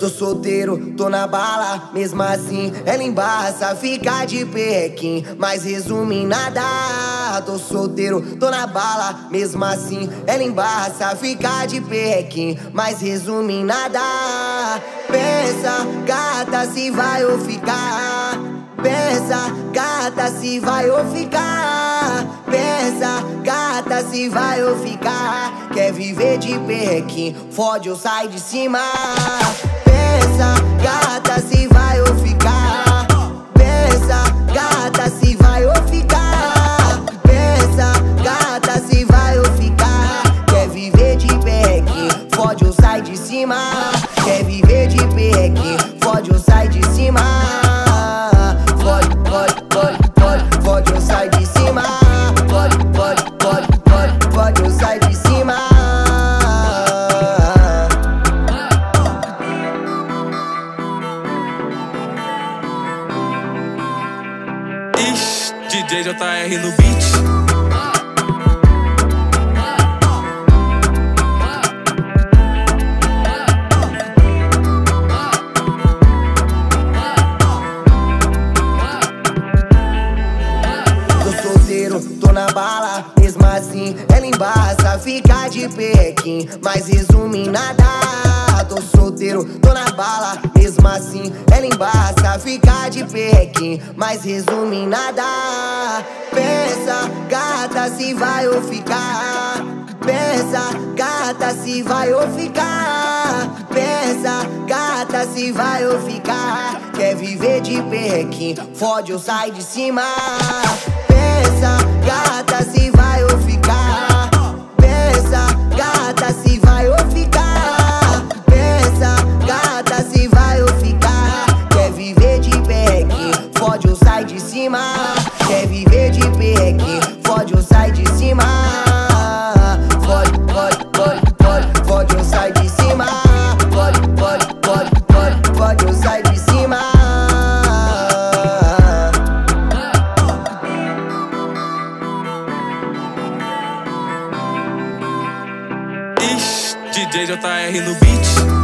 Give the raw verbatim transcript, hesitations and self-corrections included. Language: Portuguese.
Tô solteiro, tô na bala, mesmo assim ela embaça, fica de perrequim, mas resume em nada. Tô solteiro, tô na bala, mesmo assim ela embaça, fica de perrequim, mas resume em nada. Pensa, gata, se vai ou ficar. Pensa, gata, se vai ou ficar. Pensa, gata, se vai ou ficar. Quer viver de perrequim, fode ou sai de cima. Pensa, gata, se vai ou ficar. Pensa, gata, se vai ou ficar. Pensa, gata, se vai ou ficar. Quer viver de perrequim, fode ou sai de cima. Quer viver de perrequim, fode ou sai de cima. Fode, fode, fode, fode, fode ou sai de cima. Fode, fode, fode, fode, fode ou sai de cima. Ixi, D J J R no beat. Tô na bala, mesmo assim ela embaça, fica de perrequim, mas resume em nada. Tô solteiro, tô na bala, mesmo assim ela embaça, fica de perrequim, mas resume em nada. Pensa, gata, se vai ou ficar. Pensa, gata, se vai ou ficar. Pensa, gata, se vai ou ficar. Quer viver de perrequim, fode ou sai de cima. Pensa, gata, se vai ou ficar. Pensa, gata, se vai ou ficar. Pensa, gata, se vai ou ficar. Quer viver de perrequim, fode ou sai de cima. Quer viver de perrequim, fode ou sai de cima. Fode, fode, fode, fode, fode ou sai de cima. Fode, fode, fode, fode, fode ou sai de cima. Ixi, D J J R no beat.